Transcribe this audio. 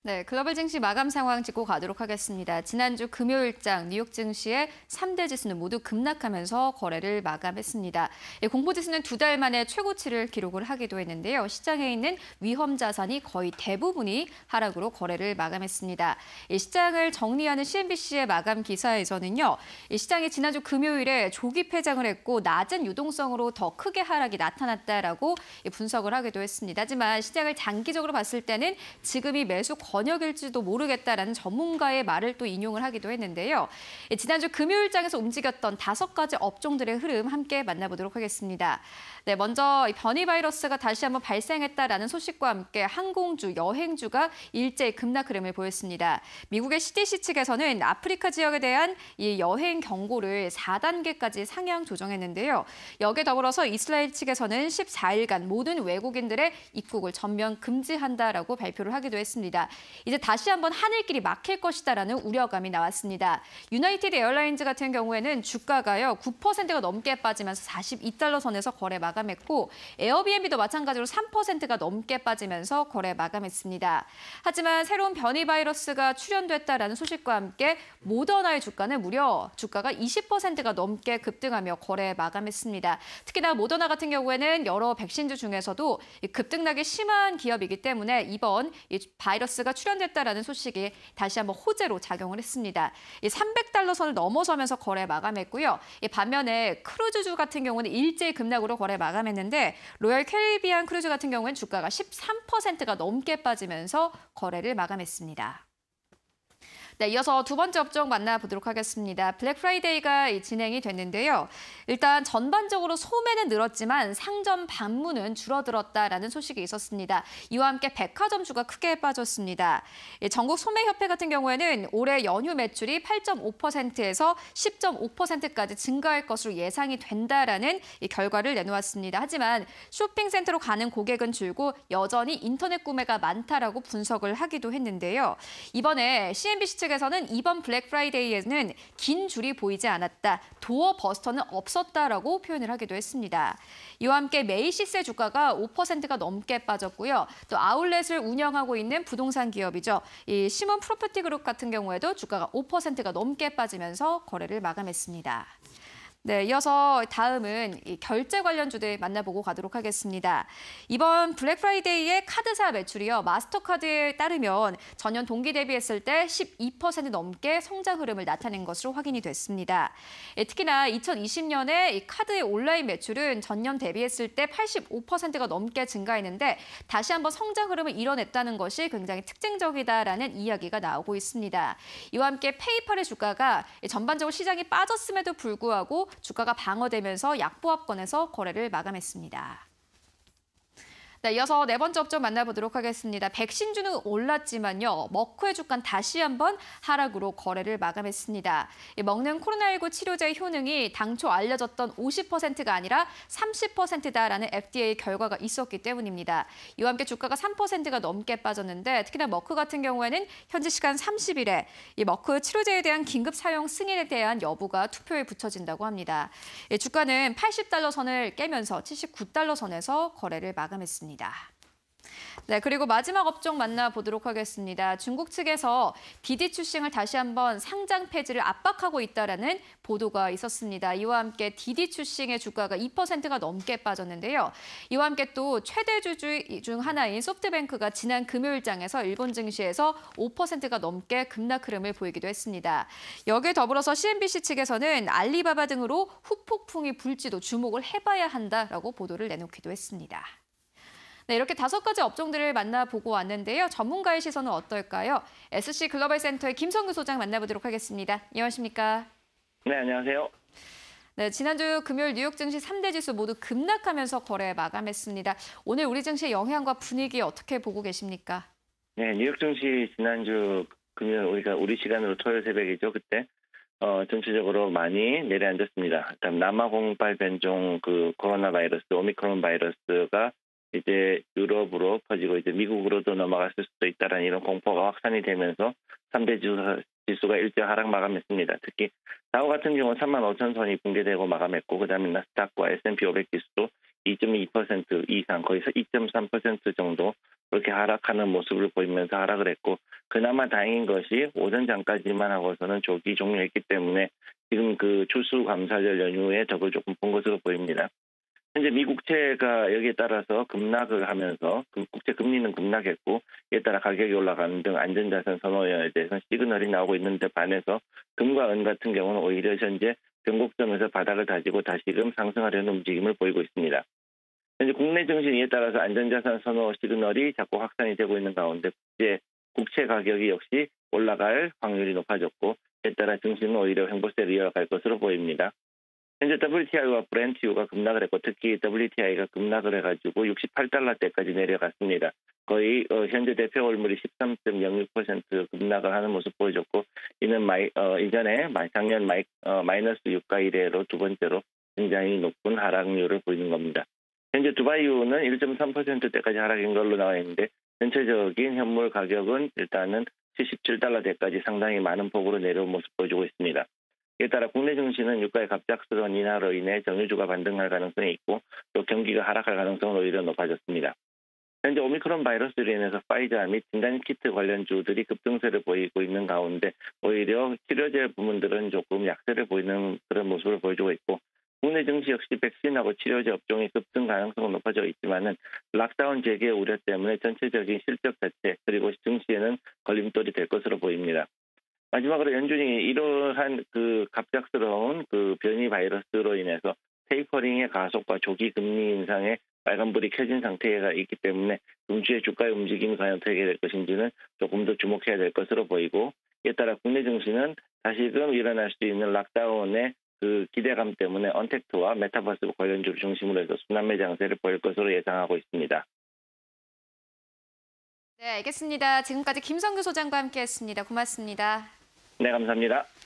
네, 글로벌 증시 마감 상황 짚고 가도록 하겠습니다. 지난주 금요일장 뉴욕 증시의 3대 지수는 모두 급락하면서 거래를 마감했습니다. 공포지수는 2달 만에 최고치를 기록을 하기도 했는데요. 시장에 있는 위험 자산이 거의 대부분이 하락으로 거래를 마감했습니다. 시장을 정리하는 CNBC의 마감 기사에서는요. 시장이 지난주 금요일에 조기 폐장을 했고 낮은 유동성으로 더 크게 하락이 나타났다라고 분석을 하기도 했습니다. 하지만 시장을 장기적으로 봤을 때는 지금이 매수 권역일지도 모르겠다라는 전문가의 말을 또 인용을 하기도 했는데요. 지난주 금요일장에서 움직였던 5가지 업종들의 흐름 함께 만나보도록 하겠습니다. 네, 먼저 변이 바이러스가 다시 한번 발생했다라는 소식과 함께 항공주, 여행주가 일제히 급락 흐름을 보였습니다. 미국의 CDC 측에서는 아프리카 지역에 대한 이 여행 경고를 4단계까지 상향 조정했는데요. 여기에 더불어서 이스라엘 측에서는 14일간 모든 외국인들의 입국을 전면 금지한다라고 발표를 하기도 했습니다. 이제 다시 한번 하늘길이 막힐 것이다라는 우려감이 나왔습니다. 유나이티드 에어라인즈 같은 경우에는 주가가요 9%가 넘게 빠지면서 42달러 선에서 거래 마감했고 에어비앤비도 마찬가지로 3%가 넘게 빠지면서 거래 마감했습니다. 하지만 새로운 변이 바이러스가 출현됐다라는 소식과 함께 모더나의 주가는 무려 주가가 20%가 넘게 급등하며 거래 마감했습니다. 특히나 모더나 같은 경우에는 여러 백신주 중에서도 급등락이 심한 기업이기 때문에 이번 이 바이러스가 출현됐다라는 소식이 다시 한번 호재로 작용을 했습니다. 300달러 선을 넘어서면서 거래 마감했고요. 반면에 크루즈주 같은 경우는 일제히 급락으로 거래 마감했는데 로열 캐리비안 크루즈 같은 경우는 주가가 13%가 넘게 빠지면서 거래를 마감했습니다. 네, 이어서 두 번째 업종 만나보도록 하겠습니다. 블랙 프라이데이가 진행이 됐는데요. 일단 전반적으로 소매는 늘었지만 상점 방문은 줄어들었다라는 소식이 있었습니다. 이와 함께 백화점주가 크게 빠졌습니다. 전국 소매협회 같은 경우에는 올해 연휴 매출이 8.5%에서 10.5%까지 증가할 것으로 예상이 된다라는 결과를 내놓았습니다. 하지만 쇼핑센터로 가는 고객은 줄고 여전히 인터넷 구매가 많다라고 분석을 하기도 했는데요. 이번에 CNBC 측에서는 이번 블랙 프라이데이에는 긴 줄이 보이지 않았다. 도어 버스터는 없었다라고 표현을 하기도 했습니다. 이와 함께 메이시스의 주가가 5%가 넘게 빠졌고요. 또 아울렛을 운영하고 있는 부동산 기업이죠. 이 시몬 프로퍼티 그룹 같은 경우에도 주가가 5%가 넘게 빠지면서 거래를 마감했습니다. 네, 이어서 다음은 이 결제 관련주들 만나보고 가도록 하겠습니다. 이번 블랙 프라이데이의 카드사 매출이요. 마스터카드에 따르면 전년 동기 대비했을 때 12% 넘게 성장 흐름을 나타낸 것으로 확인이 됐습니다. 특히나 2020년에 이 카드의 온라인 매출은 전년 대비했을 때 85%가 넘게 증가했는데 다시 한번 성장 흐름을 이뤄냈다는 것이 굉장히 특징적이다라는 이야기가 나오고 있습니다. 이와 함께 페이팔의 주가가 전반적으로 시장이 빠졌음에도 불구하고 주가가 방어되면서 약보합권에서 거래를 마감했습니다. 네, 이어서 네 번째 업종 만나보도록 하겠습니다. 백신주는 올랐지만요. 머크의 주가는 다시 한번 하락으로 거래를 마감했습니다. 먹는 코로나19 치료제의 효능이 당초 알려졌던 50%가 아니라 30%다라는 FDA 결과가 있었기 때문입니다. 이와 함께 주가가 3%가 넘게 빠졌는데 특히나 머크 같은 경우에는 현지 시간 30일에 이 머크 치료제에 대한 긴급 사용 승인에 대한 여부가 투표에 붙여진다고 합니다. 주가는 80달러 선을 깨면서 79달러 선에서 거래를 마감했습니다. 네, 그리고 마지막 업종 만나보도록 하겠습니다. 중국 측에서 디디 추싱을 다시 한번 상장 폐지를 압박하고 있다라는 보도가 있었습니다. 이와 함께 디디 추싱의 주가가 2%가 넘게 빠졌는데요. 이와 함께 또 최대주 중 하나인 소프트뱅크가 지난 금요일장에서 일본 증시에서 5%가 넘게 급락 흐름을 보이기도 했습니다. 여기에 더불어서 CNBC 측에서는 알리바바 등으로 후폭풍이 불지도 주목을 해봐야 한다라고 보도를 내놓기도 했습니다. 네, 이렇게 5가지 업종들을 만나보고 왔는데요. 전문가의 시선은 어떨까요? SC 글로벌 센터의 김성규 소장 만나보도록 하겠습니다. 안녕하십니까? 네, 안녕하세요. 네, 지난주 금요일 뉴욕 증시 3대 지수 모두 급락하면서 거래 마감했습니다. 오늘 우리 증시의 영향과 분위기 어떻게 보고 계십니까? 네, 뉴욕 증시 지난주 금요일 우리 시간으로 토요일 새벽이죠. 그때 전체적으로 많이 내려앉았습니다. 일단 남아공발 변종 코로나 바이러스, 오미크론 바이러스가 이제 유럽으로 퍼지고 이제 미국으로도 넘어갔을 수도 있다라는 이런 공포가 확산이 되면서 3대 지수가 일제 하락 마감했습니다. 특히 다우 같은 경우는 35,000선이 붕괴되고 마감했고 그다음에 나스닥과 S&P 500 지수도 2.2% 이상, 거의 2.3% 정도 그렇게 하락하는 모습을 보이면서 하락을 했고, 그나마 다행인 것이 오전 장까지만 하고서는 조기 종료했기 때문에 지금 그 추수감사절 연휴에 덕을 조금 본 것으로 보입니다. 현재 미국채가 여기에 따라서 급락을 하면서 국채 금리는 급락했고, 이에 따라 가격이 올라가는 등 안전자산 선호에 대해서 시그널이 나오고 있는데 반해서 금과 은 같은 경우는 오히려 현재 변곡점에서 바닥을 다지고 다시금 상승하려는 움직임을 보이고 있습니다. 현재 국내 증시 이에 따라서 안전자산 선호 시그널이 자꾸 확산이 되고 있는 가운데 국채 가격이 역시 올라갈 확률이 높아졌고, 이에 따라 증시는 오히려 횡보세를 이어갈 것으로 보입니다. 현재 WTI와 브렌트유가 급락을 했고, 특히 WTI가 급락을 해가지고 68달러대까지 내려갔습니다. 거의 현재 대표 월물이 13.06% 급락을 하는 모습 보여줬고, 이는 이전에 작년 마이너스 유가 이래로 두 번째로 굉장히 높은 하락률을 보이는 겁니다. 현재 두바이유는 1.3%대까지 하락인 걸로 나와 있는데, 전체적인 현물 가격은 일단은 77달러대까지 상당히 많은 폭으로 내려온 모습 보여주고 있습니다. 이에 따라 국내 증시는 유가의 갑작스러운 인하로 인해 정유주가 반등할 가능성이 있고, 또 경기가 하락할 가능성은 오히려 높아졌습니다. 현재 오미크론 바이러스로 인해서 파이자 및 진단키트 관련주들이 급등세를 보이고 있는 가운데 오히려 치료제 부문들은 조금 약세를 보이는 그런 모습을 보여주고 있고, 국내 증시 역시 백신하고 치료제 업종이 급등 가능성은 높아져 있지만은 락다운 재개 우려 때문에 전체적인 실적 자체 그리고 증시에는 걸림돌이 될 것으로 보입니다. 마지막으로 연준이 이러한 그 갑작스러운 그 변이 바이러스로 인해서 테이퍼링의 가속과 조기 금리 인상에 빨간불이 켜진 상태가 있기 때문에 금주의 주가의 움직임이 과연 어떻게 될 것인지는 조금 더 주목해야 될 것으로 보이고, 이에 따라 국내 증시는 다시금 일어날 수 있는 락다운의 그 기대감 때문에 언택트와 메타버스 관련주를 중심으로 해서 순환매 장세를 보일 것으로 예상하고 있습니다. 네, 알겠습니다. 지금까지 김성규 소장과 함께했습니다. 고맙습니다. 네, 감사합니다.